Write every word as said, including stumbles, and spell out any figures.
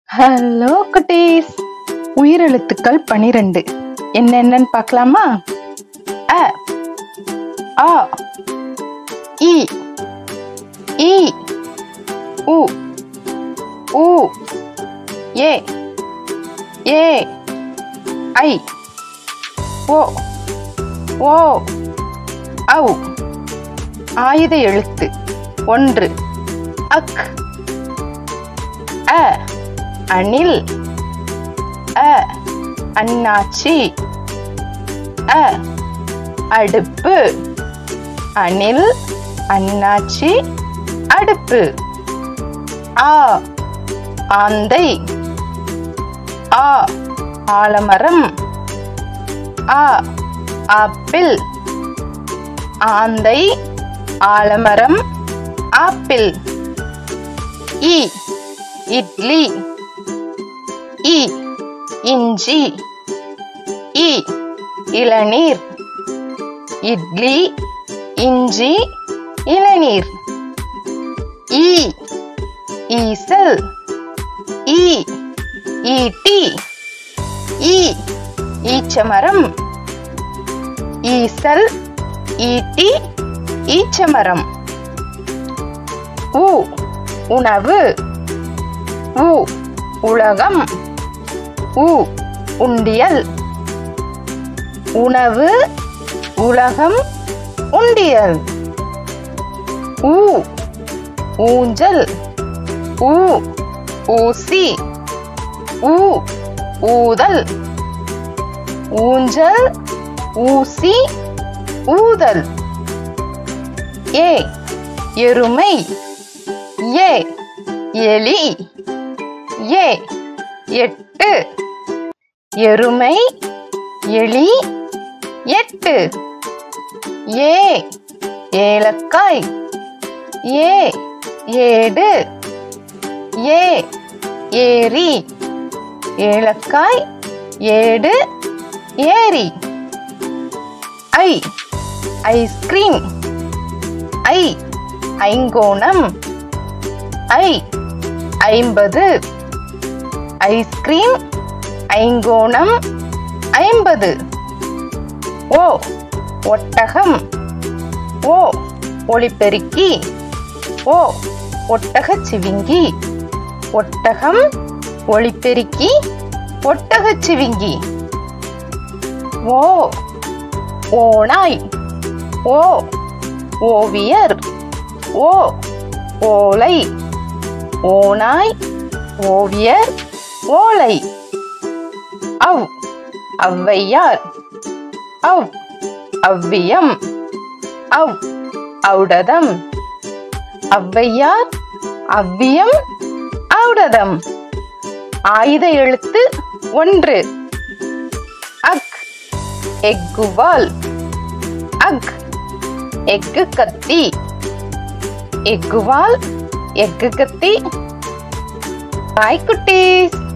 Hello குட்டீஸ், உயிரெழுத்துக்கள் பனிரெண்டு என்னென்னு பார்க்கலாமா? அ ஆ இ ஈ உ ஊ ஏ ஏ ஐ ஓ ஓ ஔ. ஆயுத எழுத்து ஒன்று அக். அ அணில். அ அண்ணாச்சி. அ அடுப்பு. அணில் அண்ணாச்சி அடுப்பு. ஆ ஆந்தை. ஆ ஆலமரம். ஆ ஆப்பிள். ஆந்தை ஆலமரம் ஆப்பிள். இ இட்லி. இ இஞ்சி. இ இளநீர். இட்லி இஞ்சி இளநீர். ஈ ஈசல். ஈ ஈட்டி. ஈ ஈச்சமரம். ஈசல் ஈட்டி ஈச்சமரம். உ உணவு. உ உலகம். உ உண்டியல். உணவு உலகம் உண்டியல். ஊ ஊஞ்சல். ஊ ஊசி. ஊ ஊதல். ஊஞ்சல் ஊசி ஊதல். ஏ எருமை. ஏ எலி. ஏ எட்டு. எருமை எலி எட்டு. ஏ ஏலக்காய். ஏ ஏடு. ஏ ஏரி. ஏலக்காய் ஏடு ஏரி. ஐ ஐஸ்கிரீம். ஐ ஐங்கோணம். ஐ ஐம்பது. ஐஸ்கிரீம் ஐங்கோணம் ஐம்பது. ஓ ஒட்டகம். ஓ ஒளிபெருக்கி. ஓ ஒட்டகச் சிவிங்கி. ஒட்டகம் ஒளிபெருக்கி ஒட்டகச் சிவிங்கி. ஓ ஓநாய். ஓ ஓவியர். ஓ ஓலை. ஓநாய் ஓவியர் ஓலை. அவ் ஔவையார். அவ் அவ்வியம். அவ் ஔடதம். ஔவையார் அவ்வியம் ஔடதம். ஆயுத எழுத்து ஒன்று அக் எக்குவால். அக் எக்கு கத்தி. எக்குவால் எக்கு கத்தி. பாய் குட்டீஸ்.